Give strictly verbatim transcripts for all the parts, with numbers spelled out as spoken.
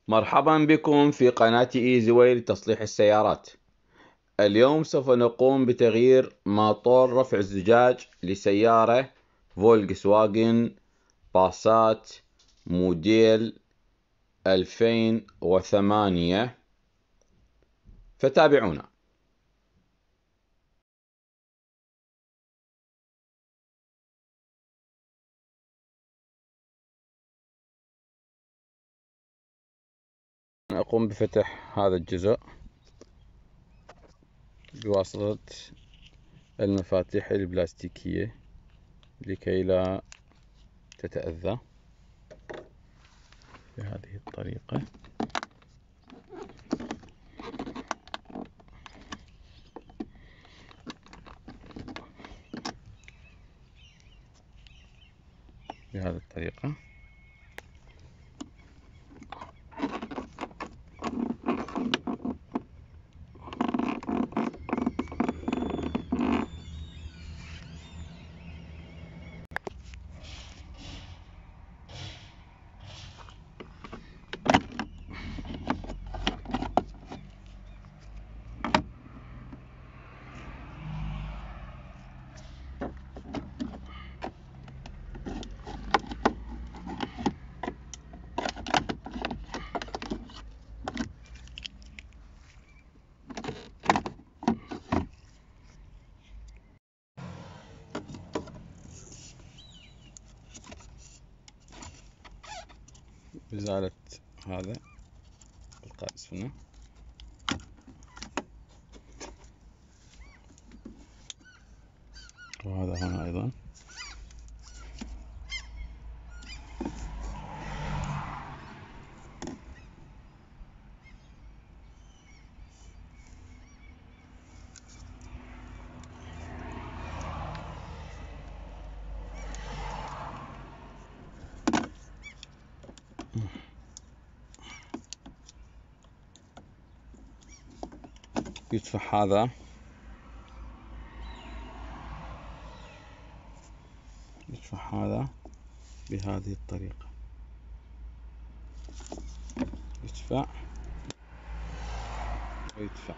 مرحبا بكم في قناة ايزي لتصليح السيارات. اليوم سوف نقوم بتغيير ماطور رفع الزجاج لسيارة فولكس واجن باسات موديل ألفين وثمانية، فتابعونا. نقوم بفتح هذا الجزء بواسطة المفاتيح البلاستيكية لكي لا تتأذى بهذه الطريقة. بهذه الطريقة إزالة هذا القائس هنا، وهذا هنا أيضا. يدفع هذا يدفع هذا بهذه الطريقة، يدفع ويدفع.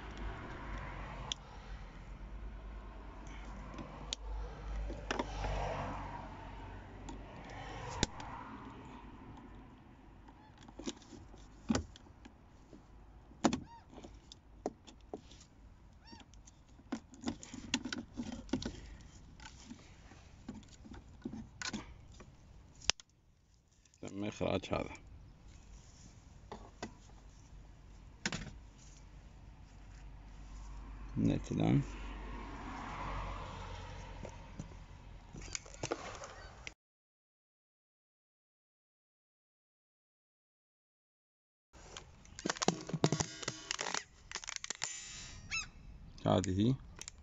تم إخراج هذا. نأتي الآن هذه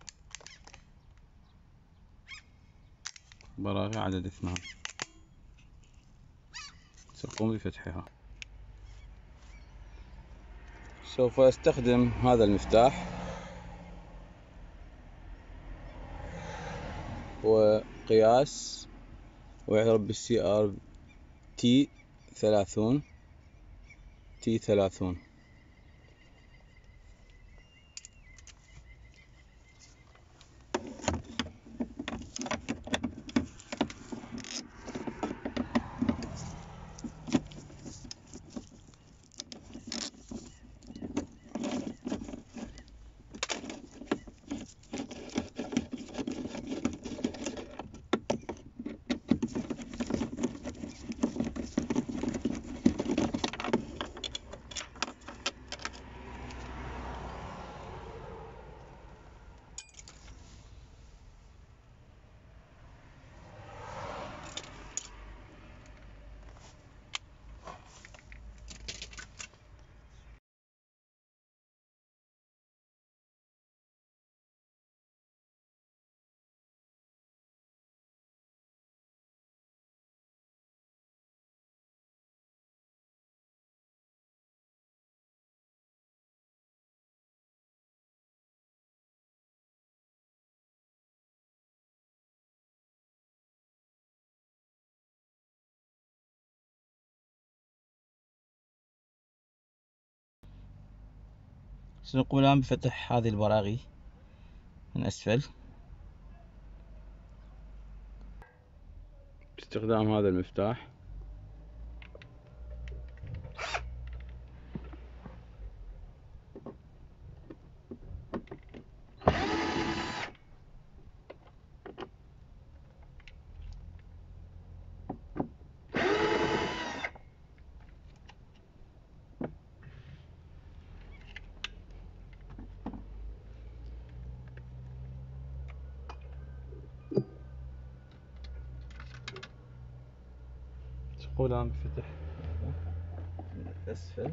براغي عدد اثنان، سأقوم بفتحها. سوف أستخدم هذا المفتاح وقياس ويعرف بالسي ار تي ثلاثون تي ثلاثون. سنقوم الآن بفتح هذه البراغي من أسفل باستخدام هذا المفتاح. نقوم الآن بفتح من الأسفل.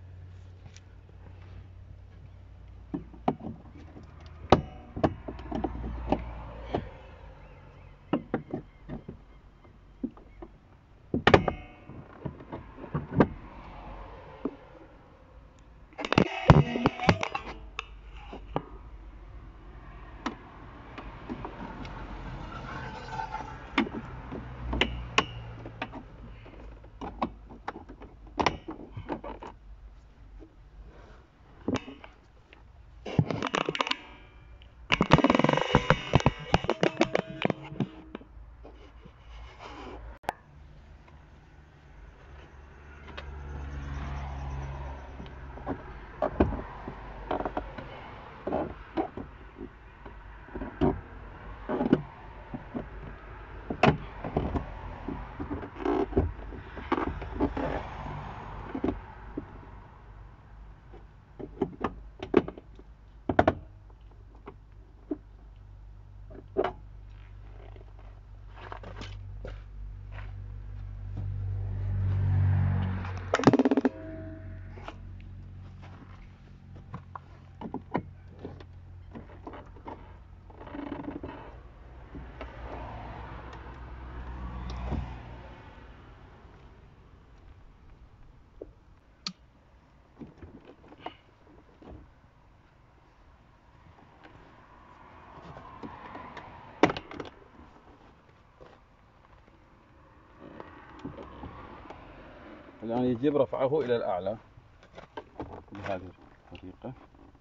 الآن يجب رفعه إلى الأعلى بهذه الطريقة.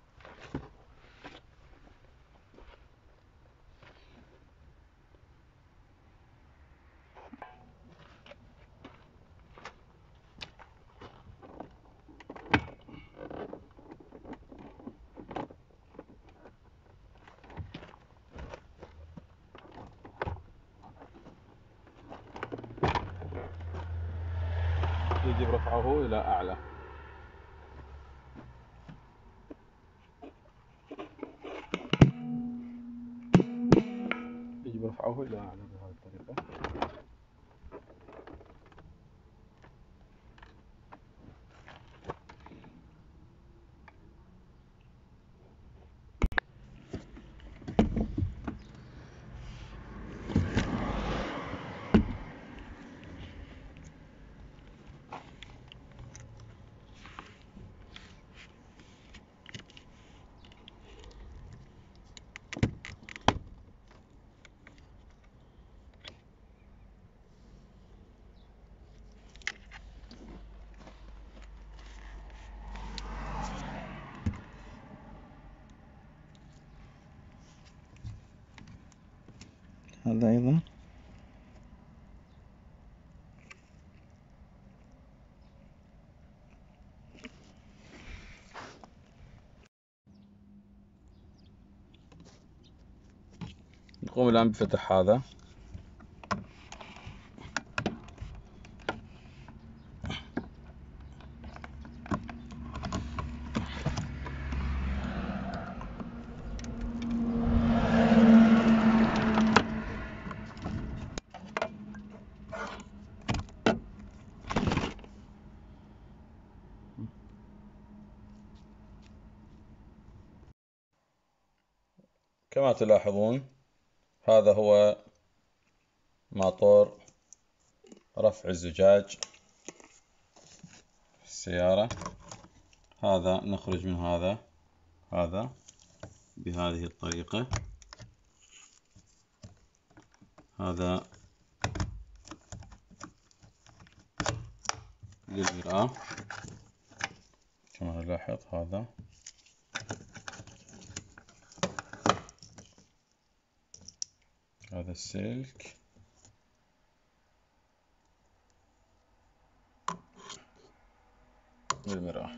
يجب رفعه إلى أعلى. يجب رفعه إلى أعلى بهذه الطريقة. هذا أيضا نقوم الآن بفتح هذا. كما تلاحظون هذا هو ماطور رفع الزجاج في السيارة. هذا نخرج من هذا هذا بهذه الطريقة. هذا للمرآة كما نلاحظ. هذا هذا السلك بالمرآة.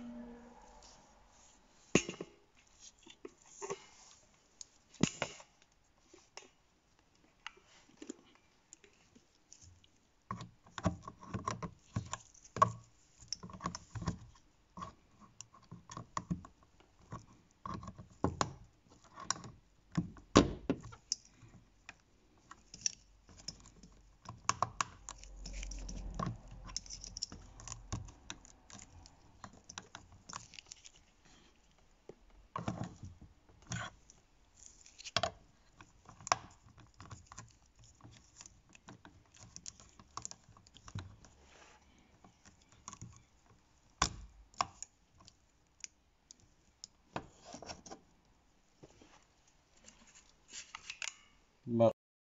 باقي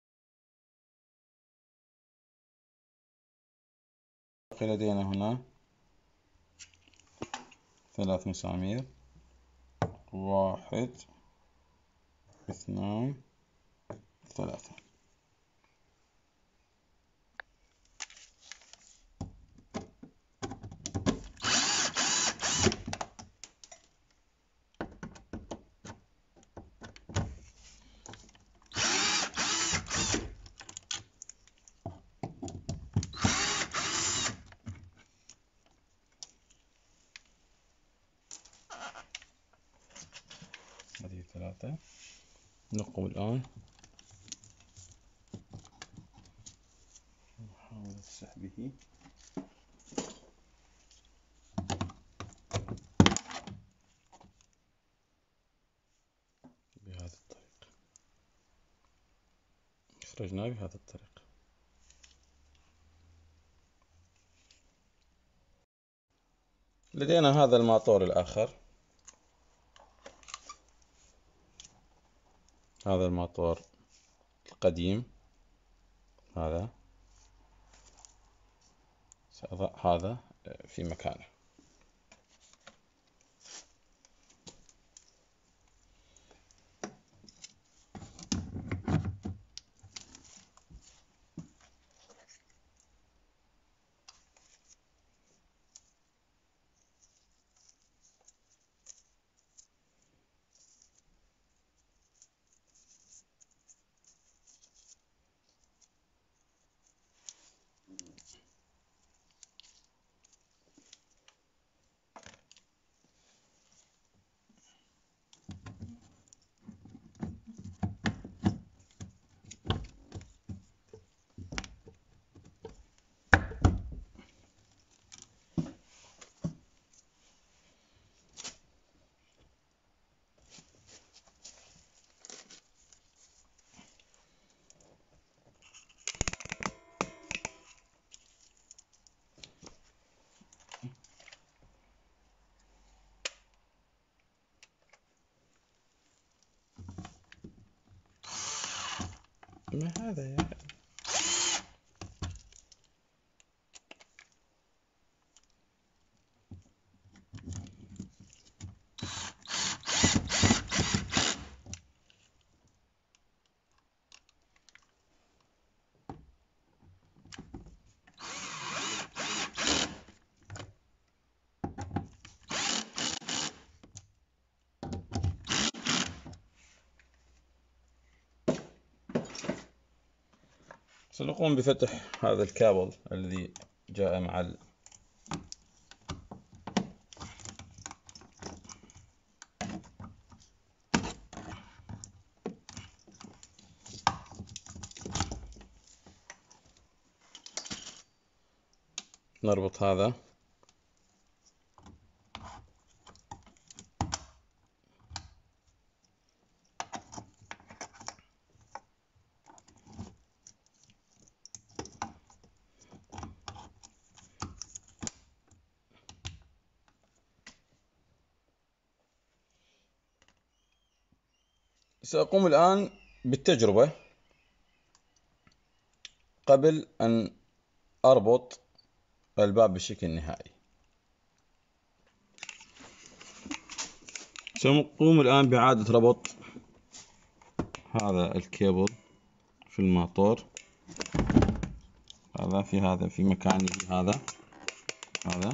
لدينا هنا ثلاث مسامير، واحد اثنان ثلاثة. هذه ثلاثة. نقوم الآن محاولة سحبه بهذه الطريقة. أخرجناه بهذه الطريقة. لدينا هذا الماطور الآخر، هذا الماطور القديم، هذا سأضع هذا في مكانه. ما هذا يا أخي؟ سنقوم بفتح هذا الكابل الذي جاء مع ال... نربط هذا سأقوم الآن بالتجربة قبل أن أربط الباب بشكل نهائي. سأقوم الآن بإعادة ربط هذا الكيبل في في الماطور. هذا في هذا في مكان يجي هذا هذا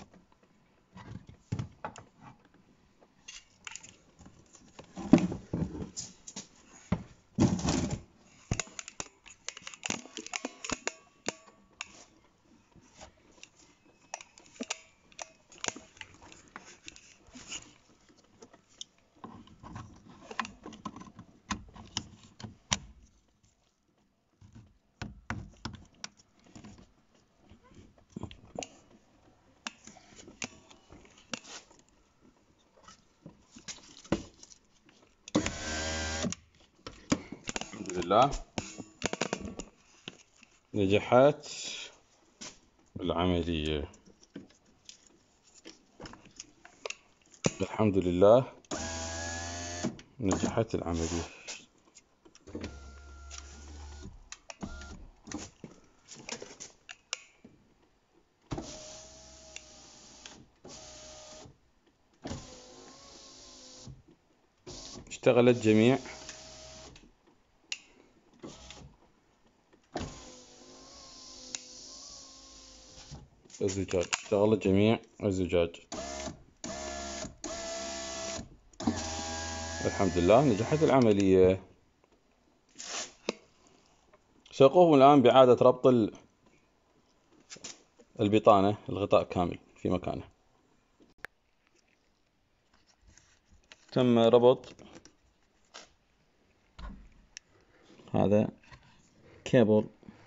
الحمد لله نجحت العملية. الحمد لله نجحت العملية. اشتغلت جميع الزجاج اشتغلت جميع الزجاج. الحمد لله نجحت العملية. سأقوم الآن بإعادة ربط البطانة، الغطاء كامل في مكانه. تم ربط هذا كيبل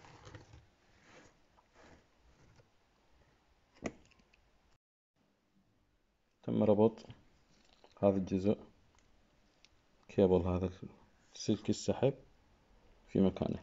تم ربط هذا الجزء كيبل، هذا سلك السحب في مكانه.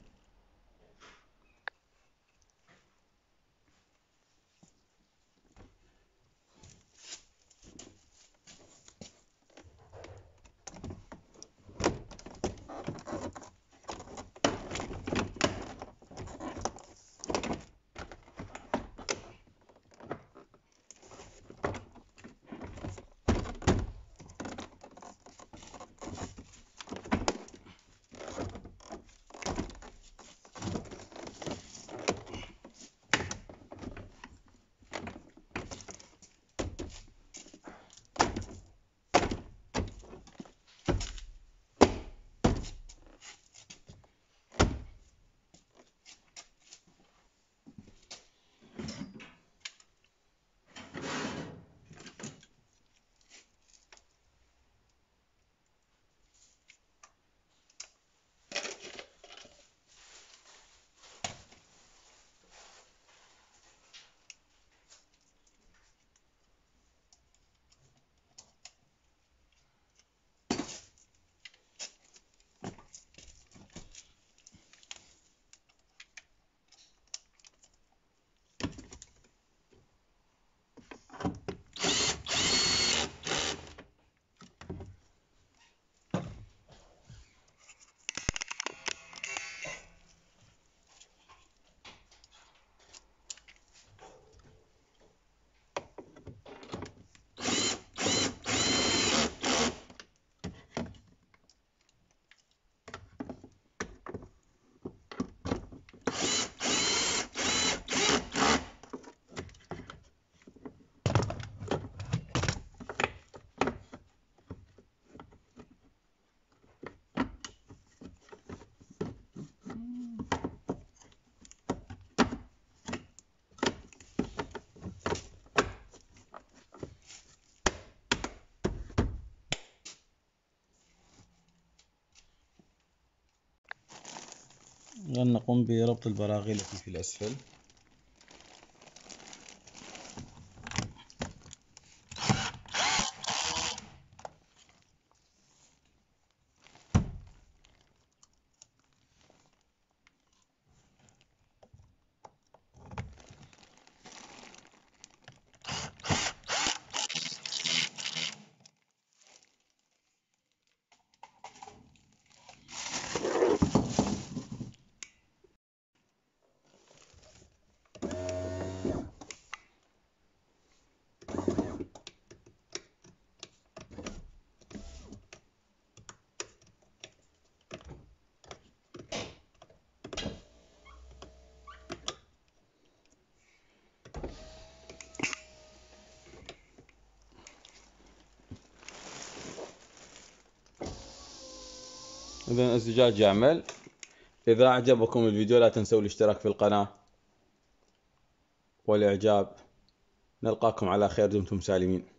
الآن نقوم بربط البراغي التي في الأسفل. إذا الزجاج يعمل. إذا أعجبكم الفيديو لا تنسوا الاشتراك في القناة والإعجاب. نلقاكم على خير، دمتم سالمين.